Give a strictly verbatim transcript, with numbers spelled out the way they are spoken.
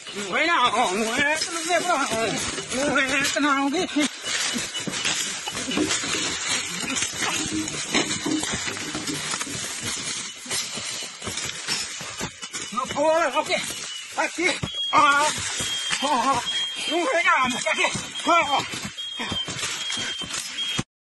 Người nào người nó biết đó người cái nào biết nó thôi ok ok à người nào cái kia